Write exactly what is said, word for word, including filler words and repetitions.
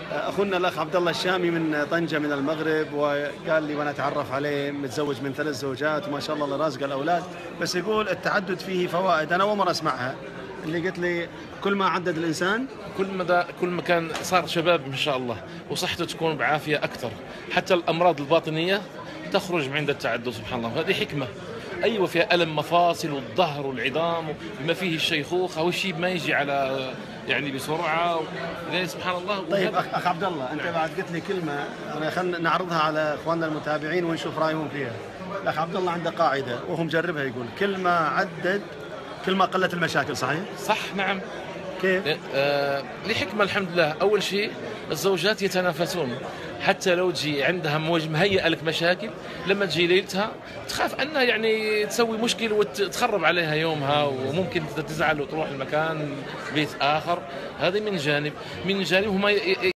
اخونا الاخ عبد الله الشامي من طنجه من المغرب، وقال لي وانا اتعرف عليه متزوج من ثلاث زوجات وما شاء الله الله رازق الاولاد، بس يقول التعدد فيه فوائد. انا اول مره اسمعها، اللي قلت لي كل ما عدد الانسان كل ما كل ما كان صار شباب ان شاء الله وصحته تكون بعافيه اكثر، حتى الامراض الباطنيه تخرج من عند التعدد سبحان الله. هذه حكمه. ايوه فيها الم مفاصل والظهر والعظام بما فيه الشيخوخه، والشيء ما يجي على يعني بسرعه يعني سبحان الله. طيب اخ اخ عبد الله، انت بعد قلت لي كلمه، انا خلينا نعرضها على اخواننا المتابعين ونشوف رايهم فيها. الاخ عبد الله عنده قاعده وهو مجربها، يقول كل ما عدد كل ما قلت المشاكل. صحيح؟ صح نعم. كيف؟ آه لحكمه الحمد لله. اول شيء الزوجات يتنافسون، حتى لو تجي عندها مهيئه لك مشاكل، لما تجي ليلتها تخاف انها يعني تسوي مشكل وتخرب عليها يومها، وممكن تزعل وتروح المكان بيت اخر. هذه من جانب. من جانب هم